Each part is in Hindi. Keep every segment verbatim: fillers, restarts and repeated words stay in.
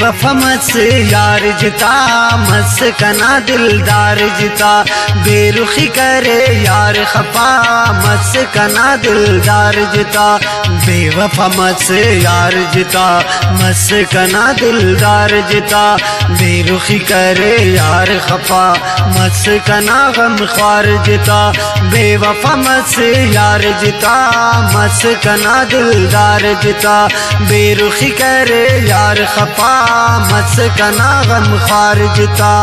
बेवफा मत से यार जिता, मत कना दिलदार जिता, बेरुखी करे यार खफा, मत कना दिलदार जिता, बेवफा मत से यार जिता, मत कना दिलदार जिता, बेरुखी करे यार खफा, मत कना गम ख्वार जिता, बेवफा मत से यार जिता, मत कना दिलदार जिता, बेरुखी करे यार खफा, मत कना गम ख्वार जिता।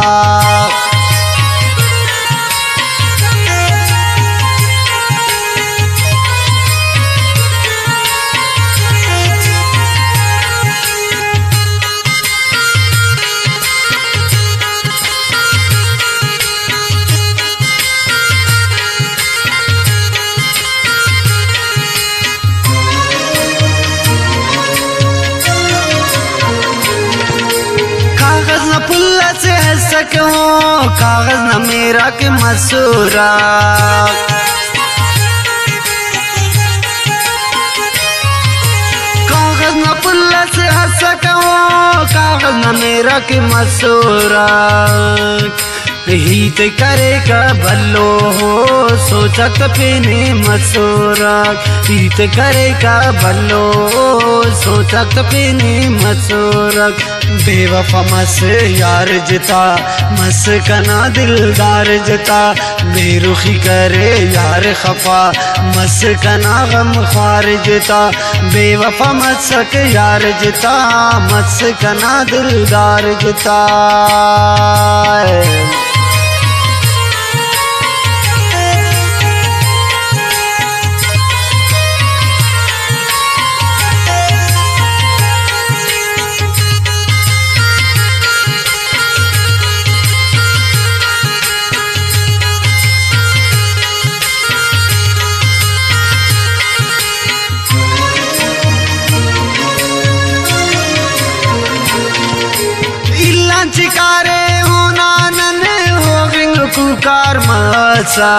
पुल्ला से हंस सकूं कागज न मेरा के मसूरा, कागज न पुल्ला से हंस सकूं कागज न मेरा के मसूरा, हित करेगा भलो हो सोचत पीने मसूरा, हित करेगा भलो हो सोचत पीने मसूरा, बेवफा मस यार जिता, मस कना दिलदार जिता, बेरुखी करे यार खफा, मस कना गम ख्वार जिता, बेवफा मस यार जिता, मस कना दिलदार जिता। चिकारे होना नने हो गिंग कुकार मसा,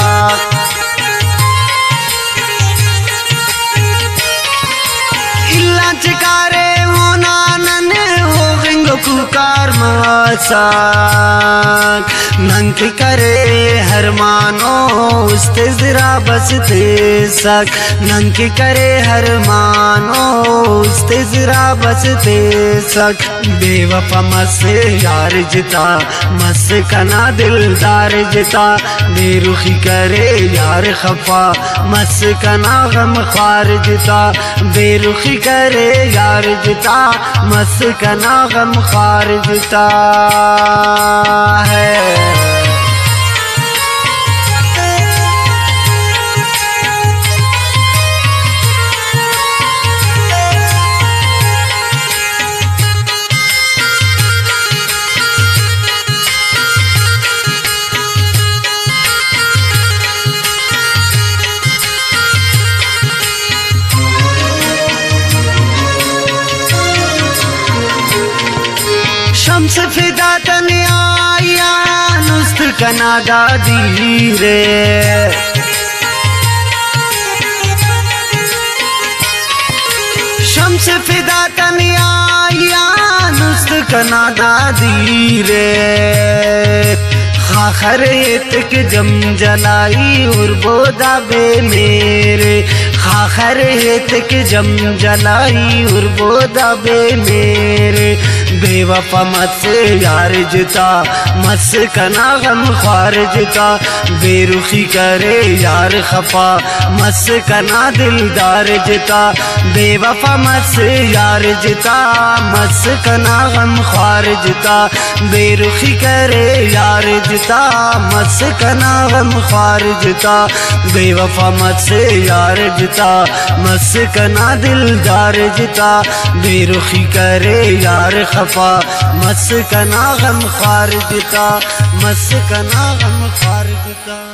इल्ला चिकारे होना नने हो गिंग कुकार मसा, नंक करे हर मानो उस्ते जरा बसते सक, नंक करे हर मानो उस्ते जरा बसते सक, बेवफा मस यार जिता, मस कना दिलदार जिता, बेरुखी करे यार खफा, मस कना गम ख्वार जिता, बेरुखी करे यार जिता, मस कना गम ख्वार जिता है। शम्स फिदा तने आया नुस्त कना दादी रे, शम्स फिदा तने आया नुस्त कना दादी रे, खाखर तक जम जलाई और बोदा बे मेरे, खाखर तक जम जलाई और बोदा बे मेरे, बेवफा मत यार जिता, मस कना गम ख्वार जिता, बेरुखी करे यार खफा, मस कना दिलदार जिता, बेवफा मत यार जिता, मस कना गम ख्वार जिता, बेरुखी करे यार जिता, मस कना गम ख्वार जिता, बेवफा मत यार जिता, मस कना दिलदार जिता, बेरुखी करे यार खफा, मस कना गम ख्वार जिता, मस कना गम ख्वार जिता।